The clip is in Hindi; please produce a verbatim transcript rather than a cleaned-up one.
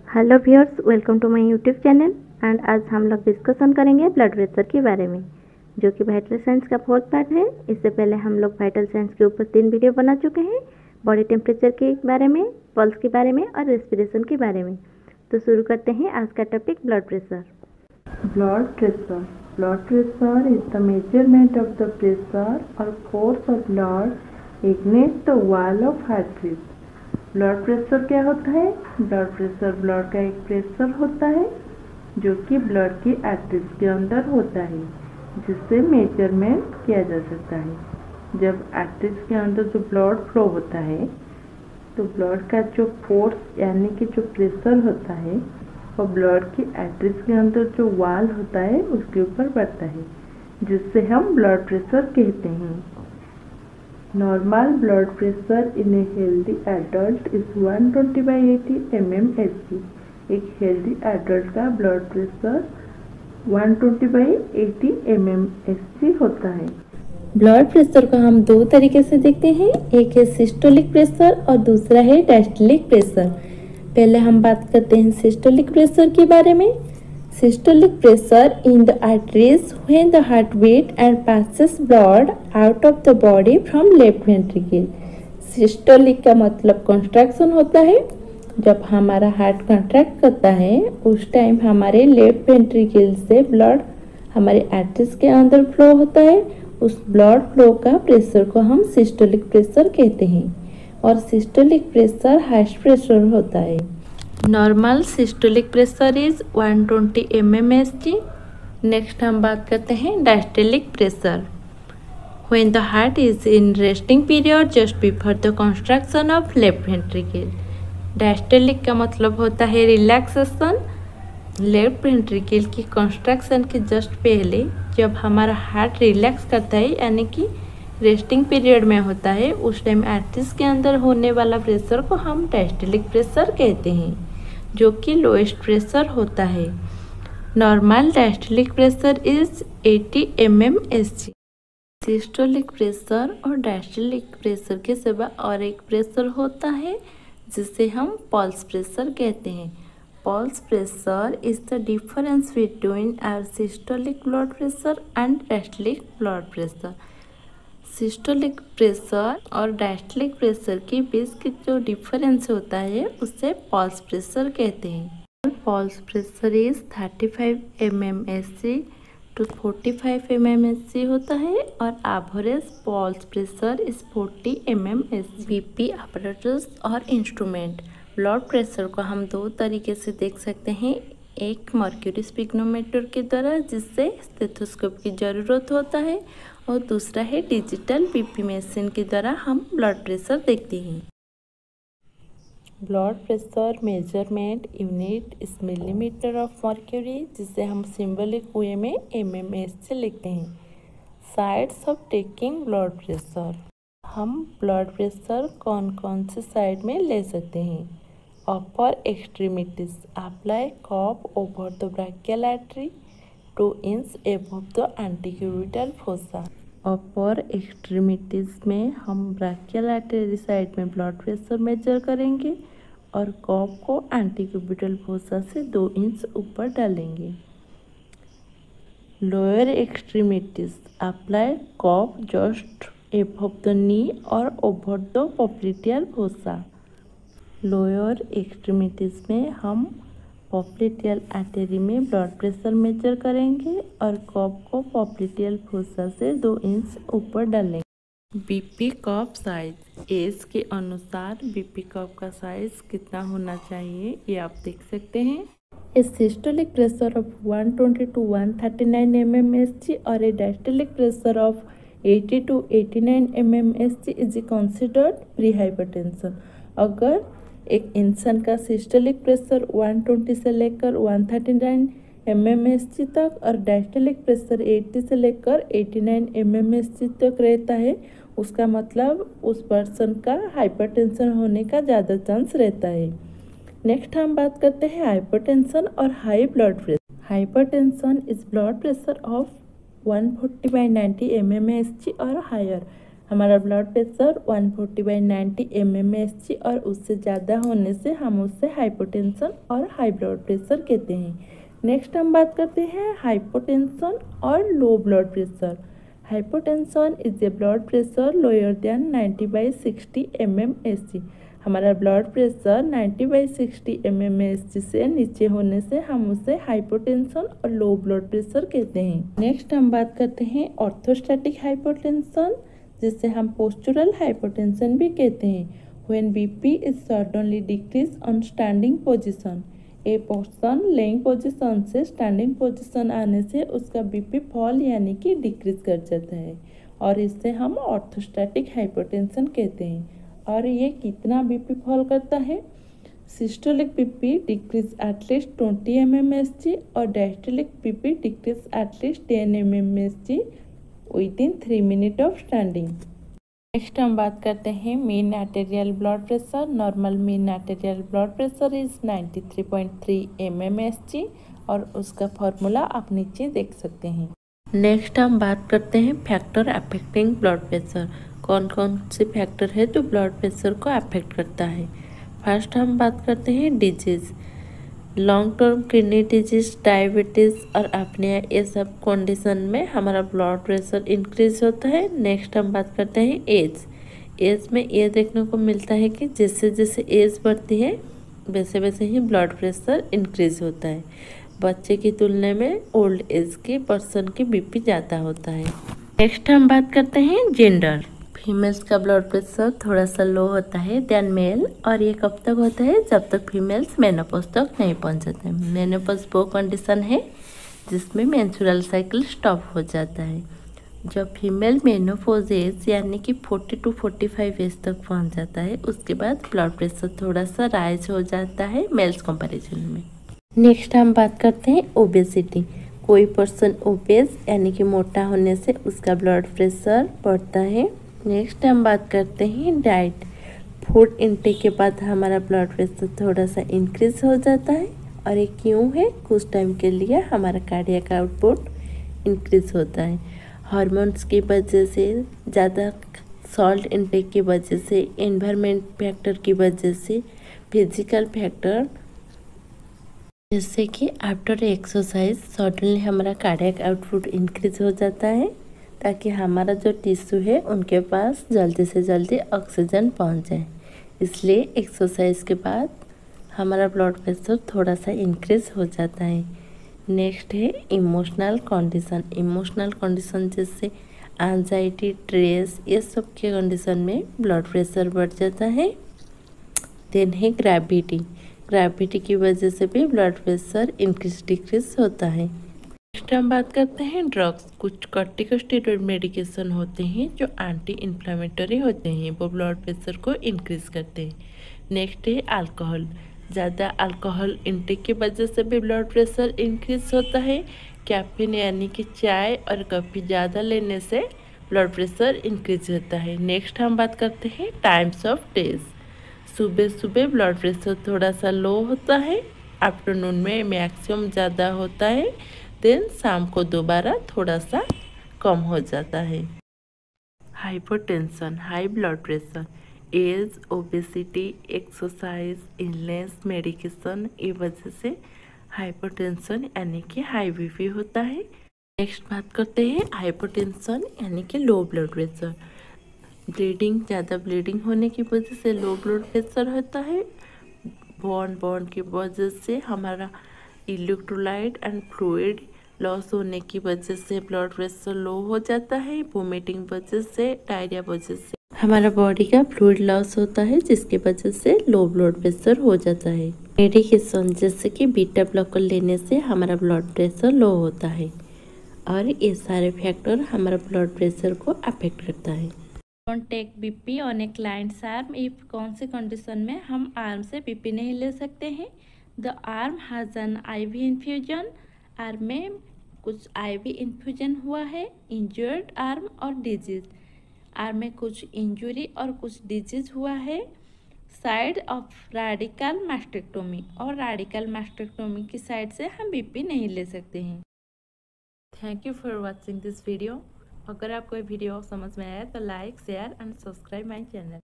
Hello viewers, welcome to my YouTube channel. And आज हम लोग डिस्कशन करेंगे ब्लड प्रेशर के बारे में, जो कि वाइटल साइंस का फोर्थ पार्ट है। इससे पहले हम लोग वाइटल साइंस के ऊपर तीन वीडियो बना चुके हैं, बॉडी टेम्परेचर के बारे में, पल्स के बारे में और रेस्पिरेशन के बारे में। तो शुरू करते हैं आज का topic, blood pressure. Blood pressure blood pressure is the measurement of the pressure और force of blood against the wall of heart beat. Blood pressure क्या होता है? ब्लड प्रेशर ब्लड का एक प्रेशर होता है जो कि ब्लड की आर्टरीज के अंदर होता है, जिससे मेजरमेंट किया जा सकता है। जब आर्टरीज के अंदर जो ब्लड फ्लो होता है तो ब्लड का जो फोर्स यानी कि जो प्रेशर होता है वो ब्लड की आर्टरीज के अंदर जो वॉल होता है उसके ऊपर बढ़ता है, जिससे हम ब्लड प्रेशर कहते हैं। Normal blood pressure in a healthy adult is one twenty by eighty M M H G. एक हेल्दी एडल्ट का blood pressure one twenty by eighty M M H G होता है। ब्लड प्रेशर को हम दो तरीके से देखते हैं, एक है सिस्टोलिक प्रेशर और दूसरा है डायस्टोलिक प्रेशर। पहले हम बात करते हैं सिस्टोलिक प्रेशर के बारे में। Systolic pressure in the arteries when the heart beat and passes blood out of the body from left ventricle. Systolic का मतलब कंट्रैक्शन होता है। जब हमारा हार्ट कंट्रैक्ट करता है उस टाइम हमारे लेफ्ट वेंट्रिकल से ब्लड हमारे आर्टरीज के अंदर फ्लो होता है। उस ब्लड फ्लो का प्रेशर को हम सिस्टोलिक प्रेशर कहते हैं और सिस्टोलिक प्रेशर हाईएस्ट प्रेशर होता है। Normal systolic pressure is one twenty M M H G. Next हम बात करते हैं diastolic pressure. When the heart is in resting period just before the construction of left ventricle. Diastolic का मतलब होता है रिलैक्सेशन। लेफ्ट वेंट्रिकल की कंस्ट्रक्शन के जस्ट पहले जब हमारा हार्ट रिलैक्स करता है यानी कि रेस्टिंग पीरियड में होता है, उस टाइम आर्टरीज के अंदर होने वाला प्रेशर को हम डायस्टोलिक प्रेशर कहते हैं, जो कि लोएस्ट प्रेशर होता है। Normal diastolic pressure is eighty M M H G. Systolic pressure और डायस्टोलिक प्रेशर के सिवा और एक प्रेशर होता है जिसे हम पल्स प्रेशर कहते हैं। Pulse pressure is the difference between our systolic blood pressure and diastolic blood pressure. Systolic pressure और डायस्टोलिक प्रेशर के बीच के जो डिफरेंस होता है उसे पल्स प्रेशर कहते हैं। Pulse pressure is thirty five M M H G to forty five M M H G होता है और average pulse pressure is forty M M H G. BP apparatus और इंस्ट्रूमेंट। ब्लड प्रेशर को हम दो तरीके से देख सकते हैं, एक मर्क्यूरी स्पिग्नोमीटर के द्वारा जिससे स्टेथोस्कोप की ज़रूरत होता है और दूसरा है डिजिटल बीपी मशीन के द्वारा हम ब्लड प्रेशर देखते हैं। Blood pressure measurement unit is millimeter of mercury, जिसे हम सिंबलिक वे में एम एम एच से लिखते हैं। Sides of taking blood pressure. हम ब्लड प्रेशर कौन कौन से साइड में ले सकते हैं? Upper extremities apply cup over the brachial artery two inch above the antecubital fossa. Upper extremities में हम ब्राchial artery साइड में ब्लड प्रेशर मेजर करेंगे और कप को एंटीक्यूबिटल फोसा से दो इंच ऊपर डालेंगे। Lower extremities apply cup just above the knee और over the popliteal fossa. Lower extremities में हम पॉप्लिटियल आर्टरी में ब्लड प्रेशर मेजर करेंगे और कप को पॉप्लिटियल फोसा से दो इंच ऊपर डालेंगे। BP cup size. एज के अनुसार बीपी कप का साइज कितना होना चाहिए ये आप देख सकते हैं। A systolic pressure of one twenty to one thirty nine M M H G और a diastolic pressure of eighty to eighty nine M M H G is considered prehypertension. अगर एक इंसान का सिस्टोलिक प्रेशर वन ट्वेंटी से लेकर one thirty nine M M H G तक और डायस्टोलिक प्रेशर एटी से लेकर eighty nine M M H G तक रहता है, उसका मतलब उस पर्सन का हाइपरटेंशन होने का ज़्यादा चांस रहता है। नेक्स्ट हम बात करते हैं हाइपरटेंशन और high blood pressure. Hypertension is blood pressure of one forty by ninety M M H G और हायर। हमारा blood pressure one forty by ninety M M S G और उससे ज़्यादा होने से हम उससे हाइपोटेंशन और हाई ब्लड प्रेशर कहते हैं। नेक्स्ट हम बात करते हैं हाइपोटेंशन और low blood pressure. Hypotension is a blood pressure lower than ninety by sixty M M S G. हमारा blood pressure ninety by sixty M M S G से नीचे होने से हम उसे हाइपोटेंशन और लो ब्लड प्रेशर कहते हैं। नेक्स्ट हम बात करते हैं ऑर्थोस्टैटिक हाइपोटेंशन, जिसे हम पोस्चुरल हाइपोटेंशन भी कहते हैं। When BP is suddenly decrease on standing position. A person laying position से स्टैंडिंग पोजीशन आने से उसका बीपी फॉल यानी कि डिक्रीज कर जाता है और इससे हम ऑर्थोस्टैटिक हाइपोटेंशन कहते हैं। और ये कितना बीपी फॉल करता है? Systolic BP decrease at least twenty M M S G और diastolic BP decrease at least ten M M S G within three minute of standing. Next हम बात करते हैं mean arterial blood pressure. Normal mean arterial blood pressure is ninety three point three M M S G और उसका फॉर्मूला आप नीचे देख सकते हैं। नेक्स्ट हम बात करते हैं फैक्टर अफेक्टिंग ब्लड प्रेशर। कौन कौन से फैक्टर है जो ब्लड प्रेशर को अफेक्ट करता है? फर्स्ट हम बात करते हैं disease. Long term kidney disease, diabetes और अपनिया, ये सब कंडीशन में हमारा ब्लड प्रेशर इंक्रीज होता है। नेक्स्ट हम बात करते हैं एज। एज में ये देखने को मिलता है कि जैसे जैसे एज बढ़ती है वैसे वैसे ही ब्लड प्रेशर इंक्रीज होता है। बच्चे की तुलना में ओल्ड एज के पर्सन की बीपी ज़्यादा होता है। नेक्स्ट हम बात करते हैं जेंडर। फीमेल्स का ब्लड प्रेशर थोड़ा सा लो होता है देन मेल, और ये कब तक होता है? जब तक फीमेल्स मेनोपॉज तक नहीं पहुंच जाते हैं। मेनोपॉज वो कंडीशन है जिसमें मेंस्ट्रुअल साइकिल स्टॉप हो जाता है। जब फीमेल मेनोपॉज एज यानी कि forty to forty five age तक पहुंच जाता है उसके बाद ब्लड प्रेशर थोड़ा सा राइज हो जाता है मेल्स कंपेरिजन में। नेक्स्ट हम बात करते हैं ओबेसिटी। कोई पर्सन ओबेस यानी कि मोटा होने से उसका ब्लड प्रेशर बढ़ता है। नेक्स्ट हम बात करते हैं डाइट। फूड इनटेक के बाद हमारा ब्लड प्रेशर थोड़ा सा इंक्रीज हो जाता है और ये क्यों है? कुछ टाइम के लिए हमारा कार्डियक आउटपुट इंक्रीज होता है। हार्मोन्स की वजह से, ज़्यादा सॉल्ट इनटेक की वजह से, एनवायरनमेंट फैक्टर की वजह से, फिजिकल फैक्टर जैसे कि आफ्टर एक्सरसाइज सडनली हमारा कार्डियक आउटपुट इंक्रीज हो जाता है ताकि हमारा जो टिश्यू है उनके पास जल्दी से जल्दी ऑक्सीजन पहुंच जाए। इसलिए एक्सरसाइज के बाद हमारा ब्लड प्रेशर थोड़ा सा इंक्रीज हो जाता है। नेक्स्ट है इमोशनल कंडीशन। इमोशनल कंडीशन जैसे एंजाइटी, स्ट्रेस, ये सब के कंडीशन में ब्लड प्रेशर बढ़ जाता है। देन है ग्रेविटी। ग्रेविटी की वजह से भी ब्लड प्रेशर इंक्रीज डिक्रीज होता है। नेक्स्ट हम बात करते हैं ड्रग्स। कुछ कॉर्टिकोस्टेरॉइड मेडिकेशन होते हैं जो एंटी इन्फ्लेमेटरी होते हैं, वो ब्लड प्रेशर को इंक्रीज करते हैं। नेक्स्ट है अल्कोहल। ज़्यादा अल्कोहल इंटेक की वजह से भी ब्लड प्रेशर इंक्रीज होता है। कैफीन यानी कि चाय और कॉफ़ी ज़्यादा लेने से ब्लड प्रेशर इंक्रीज होता है। नेक्स्ट हम बात करते हैं टाइम्स ऑफ डेज। सुबह सुबह ब्लड प्रेशर थोड़ा सा लो होता है, आफ्टरनून में मैक्सिमम ज़्यादा होता है, देन शाम को दोबारा थोड़ा सा कम हो जाता है। Hypertension, high blood pressure, age, obesity, exercise, illness, medication, ये वजह से हाइपरटेंशन यानी कि हाई बीपी होता है। नेक्स्ट बात करते हैं हाइपरटेंशन यानी कि लो ब्लड प्रेशर। ब्लीडिंग, ज़्यादा ब्लीडिंग होने की वजह से लो ब्लड प्रेशर होता है। बॉर्न बॉर्न की वजह से हमारा इलेक्ट्रोलाइट एंड फ्लूइड लॉस होने की वजह से ब्लड प्रेशर लो हो जाता है। वोमिटिंग वजह से, डायरिया वजह से हमारा बॉडी का फ्लूइड लॉस होता है जिसकी वजह से लो ब्लड प्रेशर हो जाता है। मेडिकेशन जैसे कि बीटा ब्लॉकर लेने से हमारा ब्लड प्रेशर लो होता है और ये सारे फैक्टर हमारा ब्लड प्रेशर को अफेक्ट करता है। Don't take BP on a client's arm if कौन सी कंडीशन में हम आर्म से बीपी नहीं ले सकते हैं? The arm has an IV infusion. Arm में कुछ आईवी इन्फ्यूजन हुआ है, इंजर्ड आर्म और डिजीज। आर्म में कुछ इंजुरी और कुछ डिजीज हुआ है। साइड ऑफ रेडिकल मैस्टेक्टोमी, और रेडिकल मैस्टेक्टोमी की साइड से हम बीपी नहीं ले सकते हैं। Thank you for watching this video. अगर आपको ये वीडियो समझ में आया तो like share and subscribe my channel.